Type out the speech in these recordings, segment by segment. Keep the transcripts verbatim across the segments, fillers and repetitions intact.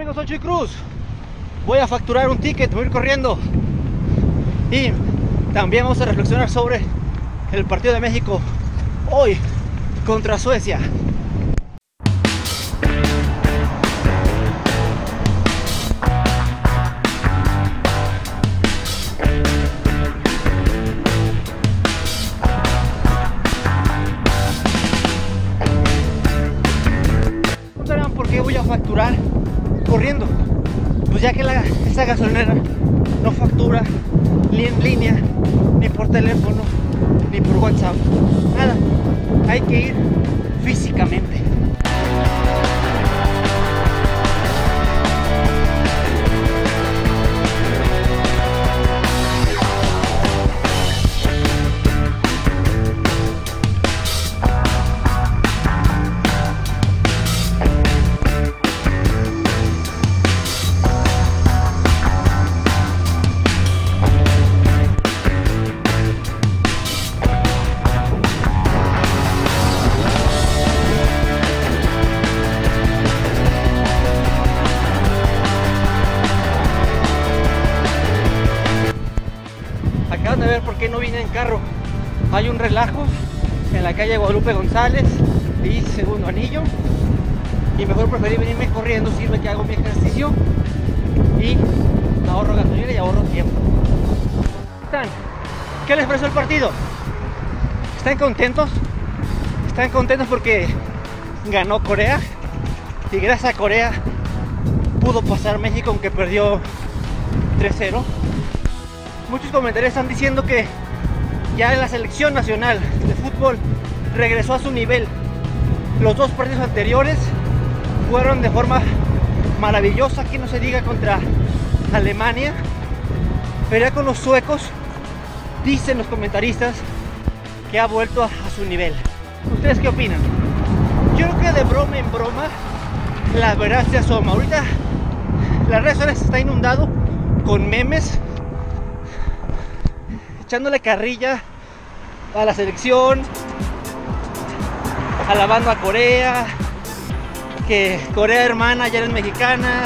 amigos? Soy Chuy Cruz. Voy a facturar un ticket, voy a ir corriendo. Y también vamos a reflexionar sobre el partido de México hoy contra Suecia. ¿Por qué voy a facturar corriendo? Pues ya que la, esta gasolinera no factura ni en línea, ni por teléfono, ni por WhatsApp, nada, hay que ir físicamente. Acaban de ver por qué no vine en carro. Hay un relajo en la calle Guadalupe González y Segundo Anillo, y mejor preferí venirme corriendo. Sirve que hago mi ejercicio y ahorro gasolina y ahorro tiempo. ¿Están? ¿Qué les pareció el partido? ¿Están contentos? ¿Están contentos porque ganó Corea? Y gracias a Corea pudo pasar México, aunque perdió tres cero. Muchos comentarios están diciendo que ya en la selección nacional de fútbol regresó a su nivel. Los dos partidos anteriores fueron de forma maravillosa, que no se diga contra Alemania, pero ya con los suecos dicen los comentaristas que ha vuelto a, a su nivel. ¿Ustedes qué opinan? Yo creo que de broma en broma la verdad se asoma. Ahorita las redes sociales está inundado con memes echándole carrilla a la selección, alabando a Corea, que Corea hermana ya no es mexicana.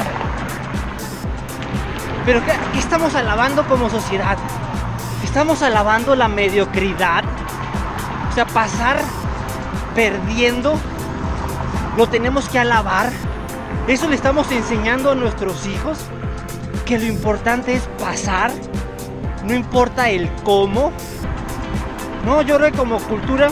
Pero ¿qué, qué estamos alabando como sociedad? Estamos alabando la mediocridad. O sea, pasar perdiendo lo tenemos que alabar. Eso le estamos enseñando a nuestros hijos, que lo importante es pasar, no importa el cómo. No, yo creo que como cultura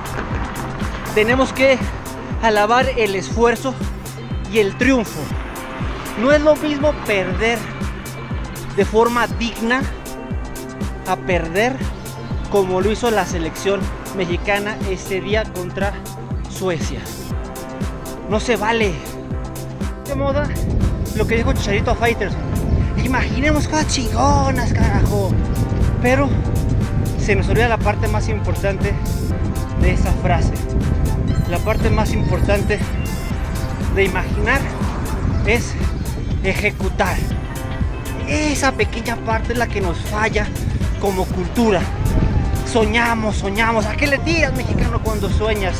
tenemos que alabar el esfuerzo y el triunfo. No es lo mismo perder de forma digna a perder como lo hizo la selección mexicana ese día contra Suecia. No se vale. De moda lo que dijo Chicharito Faitelson: imaginemos cosas chingonas, carajo. Pero se nos olvida la parte más importante de esa frase. La parte más importante de imaginar es ejecutar. Esa pequeña parte es la que nos falla como cultura. Soñamos, soñamos. ¿A qué le tiras, mexicano, cuando sueñas?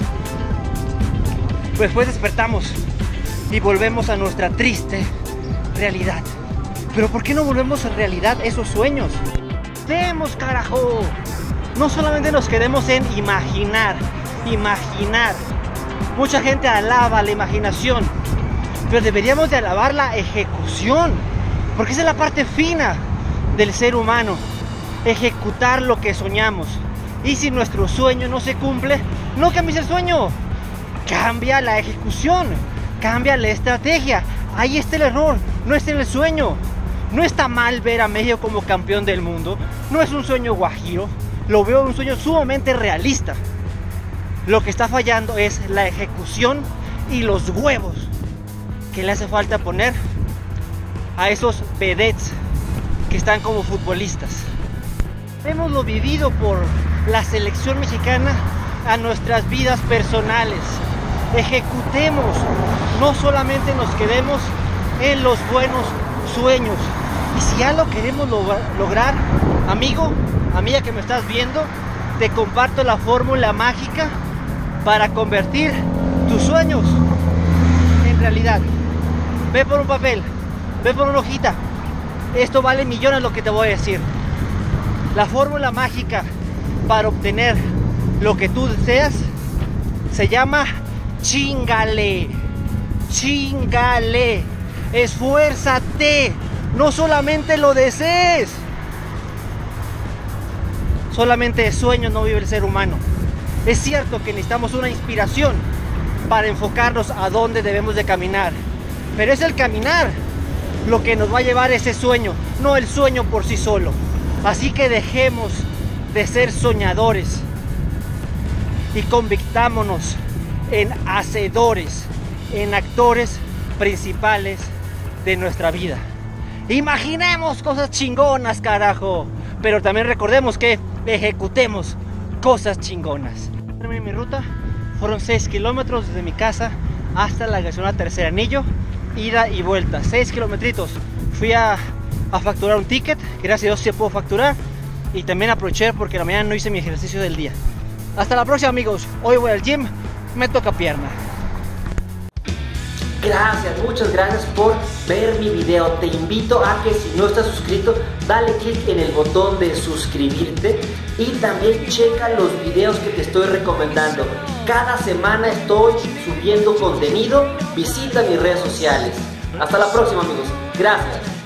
Pues después despertamos y volvemos a nuestra triste realidad. Pero ¿por qué no volvemos a realidad esos sueños? ¡Demos, carajo! No solamente nos quedemos en imaginar, imaginar. Mucha gente alaba la imaginación, pero deberíamos de alabar la ejecución, porque esa es la parte fina del ser humano, ejecutar lo que soñamos. Y si nuestro sueño no se cumple, no cambies el sueño, cambia la ejecución, cambia la estrategia. Ahí está el error, no está en el sueño. No está mal ver a México como campeón del mundo, no es un sueño guajiro, lo veo un sueño sumamente realista. Lo que está fallando es la ejecución y los huevos que le hace falta poner a esos vedettes que están como futbolistas. Hemos lo vivido por la selección mexicana a nuestras vidas personales. Ejecutemos, no solamente nos quedemos en los buenos sueños. Y si ya lo queremos log- lograr, amigo, amiga que me estás viendo, te comparto la fórmula mágica para convertir tus sueños en realidad. Ve por un papel, Ve por una hojita. Esto vale millones lo que te voy a decir. La fórmula mágica para obtener lo que tú deseas se llama chíngale. Chíngale. Esfuérzate. No solamente lo desees. Solamente de sueños no vive el ser humano. Es cierto que necesitamos una inspiración para enfocarnos a dónde debemos de caminar. Pero es el caminar lo que nos va a llevar a ese sueño, no el sueño por sí solo. Así que dejemos de ser soñadores y convirtámonos en hacedores, en actores principales de nuestra vida. Imaginemos cosas chingonas, carajo, pero también recordemos que ejecutemos cosas chingonas. Terminé mi ruta, fueron seis kilómetros desde mi casa hasta la gasolinera Tercer Anillo, ida y vuelta, seis kilometritos. Fui a, a facturar un ticket, gracias a Dios sí puedo facturar, y también aproveché porque en la mañana no hice mi ejercicio del día. Hasta la próxima, amigos. Hoy voy al gym, me toca pierna. Gracias, muchas gracias por ver mi video. Te invito a que si no estás suscrito, dale click en el botón de suscribirte y también checa los videos que te estoy recomendando. Cada semana estoy subiendo contenido. Visita mis redes sociales. Hasta la próxima, amigos. Gracias.